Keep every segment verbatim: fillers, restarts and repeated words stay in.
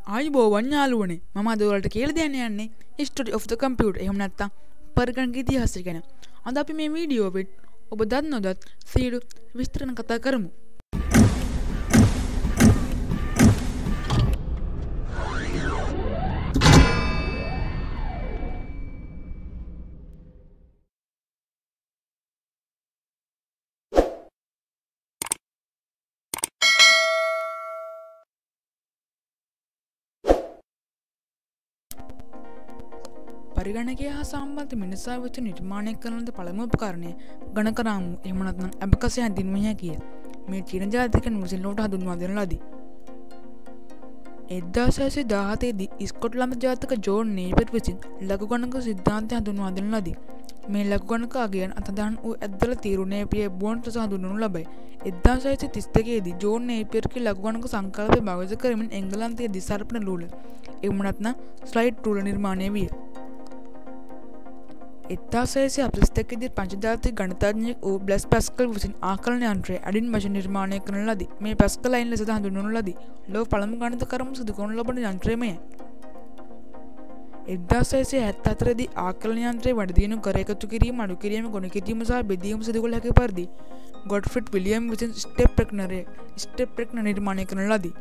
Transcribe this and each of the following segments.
ආයුබෝවන් යාළුවනේ මම අද ඔයාලට කියලා දෙන්න යන්නේ history of the computer එහෙම නැත්නම් පරිගණක ඉතිහාසය ගැන. අද අපි මේ වීඩියෝවෙන් ඔබ දත් නොදත් සියලු විස්තර ගැන කතා කරමු. පරිගණකය හා සම්බන්ධ මිනිසා විසින් නිර්මාණය කරන ලද පළමු උපකරණය ගණක රාමුව එහෙම නැත්නම් ඇබකස් යන දින්විය හැකිය. මේ චීන ජාතිකයන් විසින් ලෝට හඳුන්වා දෙන ලදී. එක්දාස් හයසිය දාහතේ දී ස්කොට්ලන්ත ජාතික ජෝන් නේපර් විසින් ලඝු ගණක සිද්ධාන්තය හඳුන්වා දෙන ලදී. මේ ලඝු ගණක අගයන් අතදාන වූ ඇද්දල තීරුණේ පිය බෝන්ට් ලෙස හඳුන්වනු ලබයි. එක්දාස් හයසිය තිස් දෙකේ දී ජෝන් නේපර්ගේ ලඝු ගණක සංකල්පය භාවිත කරමින් එංගලන්තයේ දිසරපන රූල එහෙම නැත්නම් ස්ලයිඩ් රූල නිර්මාණය විය. එක්දාස් හයසිය හතළිස් දෙකේ දී පංචජාතික ගණිතඥයෙක් වූ බ්ලැස් පැස්කල් විසින් ආකලන යන්ත්‍රය ඇඩින් මැෂින් නිර්මාණය කරන ලදී. මේ පැස්කල් ලයින් ලෙස හඳුන්වනු ලදී. ලොව පළමු ගණිත කර්ම සිදු කරනු ලබන යන්ත්‍රය මෙයයි. එක්දාස් හයසිය හැත්තෑ දී ආකලන යන්ත්‍රය වැඩි දියුණු කර එකතු කිරීම, අඩු කිරීම, ගොනු කිරීම සහ බෙදීම සිදු කළ හැකි පරිදි ගොඩ්ෆ්‍රිඩ් විලියම් විසින් ස්ටෙප් රෙක්නරය ස්ටෙප් රෙක්නර් නිර්මාණය කරන ලදී.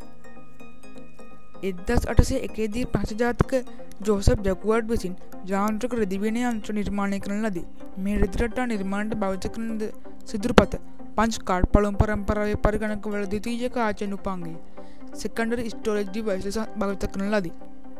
එක්දාස් අටසිය එකේ දී පංචජාතික ජෝසප් ජකුවාඩ් විසින් යාන්ත්‍රික රෙදිවියන යන්ත්‍ර නිර්මාණය කරන ලදී. මේ රෙදි රටා නිර්මාණයට භාවිත කරන සිදුරුපත පංච් කාඩ් පළමු පරම්පරාවේ පරිගණකවල ද්විතීයික ආචරණ උපාංගය සෙකන්ඩරි ස්ටෝරේජ් ඩිවයිස් ලෙස භාවිත කරන ලදී.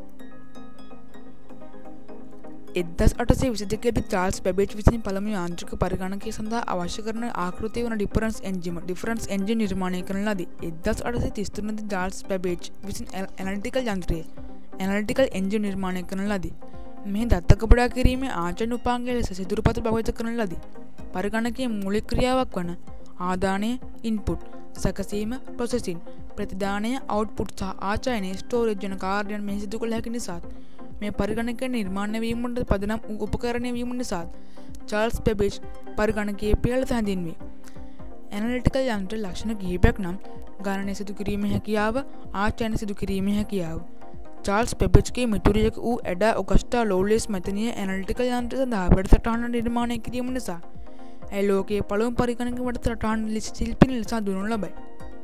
එක්දාස් අටසිය විසි දෙකේ දී චාල්ස් බැබේජ් විසින් පළමු යාන්ත්‍රික පරිගණකය සඳහා අවශ්‍ය කරන ආකෘතිය වන ඩිෆරන්ස් එන්ජිම ඩිෆරන්ස් එන්ජින් නිර්මාණය කරන ලදී. එක්දාස් අටසිය තිස් තුන දී චාල්ස් බැබේජ් විසින් ඇනලිටිකල් යන්ත්‍රය ඇනලිටිකල් එන්ජින් නිර්මාණය කරන ලදී. මේ දත්ත කපඩා කිරීමේ ආචරණ උපාංගය ලෙස සිදුරුපත භාවිත කරන ලදී. පරිගණකයේ මූලික ක්‍රියාවක් වන ආදානය ඉන්පුට්, සැකසීම ප්‍රොසෙසින්, ප්‍රතිදානය අවුට්පුට් සහ ආචරණය ස්ටෝරේජ් යන කාර්යයන් මෙහි සිදු කළ හැකි නිසා මේ පරිගණකය නිර්මාණය වීමට පදනම් වූ උපකරණය වීම නිසා චාල්ස් බැබේජ් පරිගණකයේ පිය ලෙස හැඳින්වේ. ඇනලිටිකල් යන්ත්‍ර ලක්ෂණ කිහිපයක් නම් ගණනය සිදු කිරීමේ හැකියාව, ආචරණය සිදු කිරීමේ හැකියාව. චාල්ස් බැබේජ්ගේ මිතුරියක වූ ඇඩා ඔගස්ටා ලෝව්ලේස් මැතිනිය ඇනලිටිකල් යන්ත්‍ර සඳහා වැඩසටහන නිර්මාණය කිරීම නිසා ඇය ලෝකයේ පළමු පරිගණක වැඩසටහන ශිල්පිනි ලෙස හඳුන්වනු ලබයි.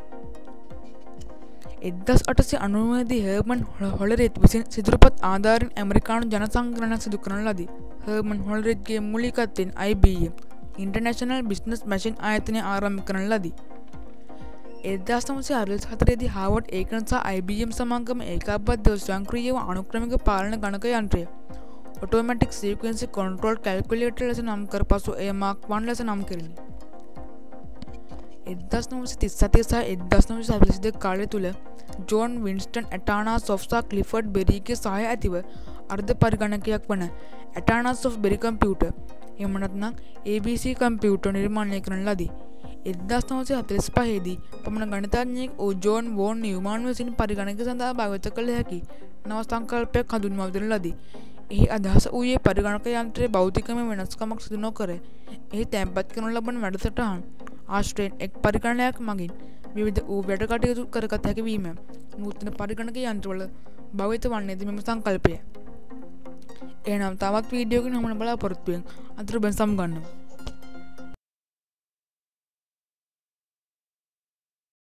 එක්දාස් අටසිය අනූ දී හර්මන් හොලරිත් විසින් සිදුරුපත් ආධාරයෙන් ඇමරිකානු ජන සංගණනයක් සිදු කරන ලදී. හර්මන් හොලරිත්ගේ මූලිකත්වයෙන් I B M International Business Machine ආයතනය ආරම්භ කරන ලදී. එක්දාස් නවසිය අරුවස් හතරේ දී හාවර්ඩ් ඒකන් සහ ආයි බී එම් සමාගම ඒකාබද්ධව ස්වයංක්‍රීයව අනුක්‍රමික පාලන ගණක යන්ත්‍රය ඔටෝමැටික් සීක්වෙන්සි කන්ට්‍රෝල් කැල්කියුලේටර් ලෙස නම් කර පසු එය මාක් වන් ලෙස නම් කෙරිණි. එක්දාස් නවසිය තිස් හතේ සහ එක්දාස් නවසිය හතළිස් දෙක කාලය තුළ ජෝන් වින්ස්ටන් ඇටානාස් ඔෆ් සහ ක්ලිෆර්ඩ් බෙරිගේ සහාය ඇතිව අර්ධ පරිගණකයක් වන ඇටානාස් ඔෆ් බෙරි කම්පියුටර් එහෙම නැත්නම් ඒ බී සී කම්පියුටර් නිර්මාණය කරන ලදී. එක්දාස් නවසිය හතළිස් පහේ දී පමණ ගණිතඥයෙක් වූ ජෝන් වෝන් නියුමාන් විසින් පරිගණක සඳහා භාවිත කළ හැකි නව සංකල්පයක් හඳුන්වා දෙන ලදී. එහි අදහස වූයේ පරිගණක යන්ත්‍රයේ භෞතිකමය වෙනස්කමක් සිදු නොකර එහි තැන්පත් කරනු ලබන වැඩසටහන් ආශ්‍රයෙන් එක් පරිගණනයක් මගින් විවිධ වූ වැඩ කටයුතු කරගත හැකි වීම. නූතන පරිගණක යන්ත්‍රවල භාවිත වන්නේද මෙම සංකල්පය. එහෙනම් තවත් වීඩියෝකින් හමුවන බලාපොරොත්තු වෙන අතුරු බෙන් සමු ගන්නවා.